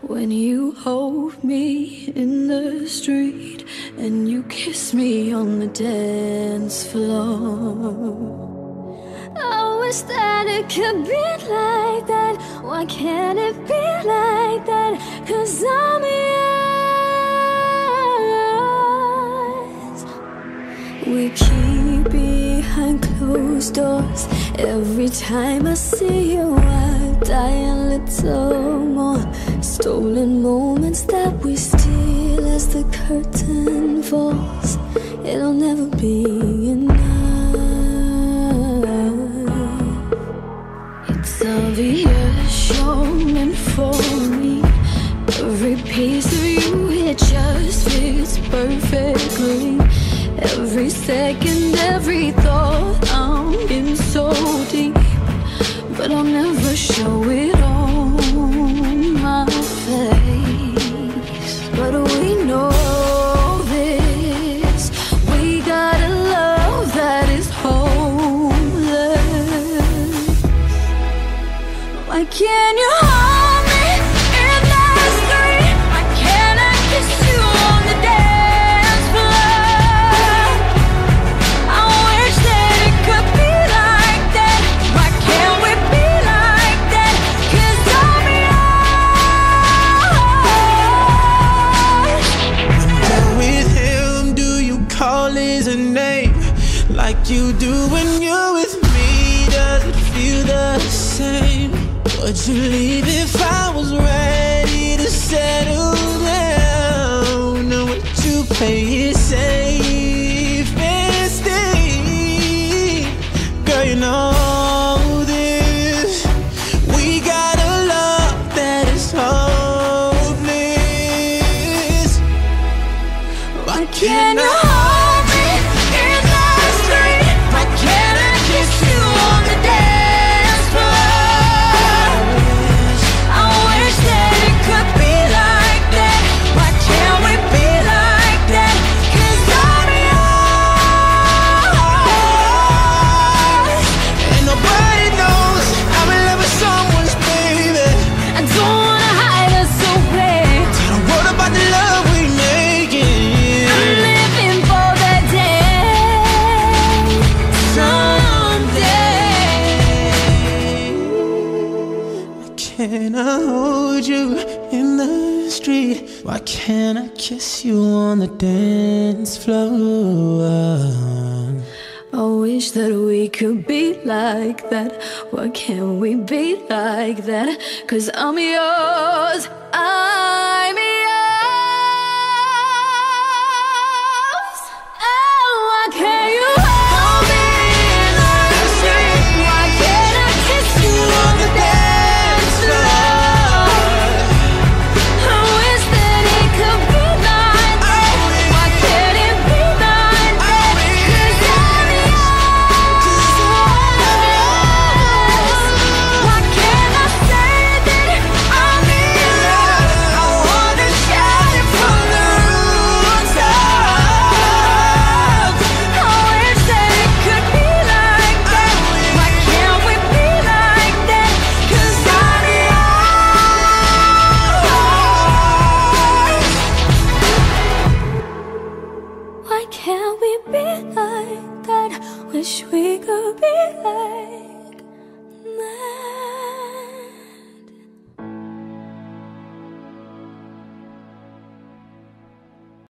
When you hold me in the street and you kiss me on the dance floor. I wish that it could be like that. Why can't it be like that? 'Cause I'm yours. We keep behind closed doors. Every time I see you I die a little more. Stolen moments that we steal as the curtain falls. It'll never be enough. It's obvious you're meant for me. Every piece of you, it just fits perfectly. Every second, every thought, I'm in so deep. But I'll never show it on my face. But we know this, we got a love that is homeless. Why can't you hold me in the street? Why can't I kiss you on the dance floor? I wish that it could be like that. Why can't we be like that? 'Cause I'm yours. When you're with him, do you call his name like you do when you're with me? Does it feel the same? Would you leave if I was ready to settle down? Or would you play it safe and stay? Girl, you know this. We got a love that is hopeless. Why can't I hold me in the street? Why can't I kiss you on the dance floor? I wish that it could be like that. Why can't we be like that? 'Cause I'm yours. And nobody knows I'm in love with someone's baby. I don't wanna hide us away. Tell the world about the love we making. I'm living for that day, someday. Why can't I hold you in the street? Why can't I kiss you on the dance floor? I wish that we could be like that. Why can't we be like that? 'Cause I'm yours.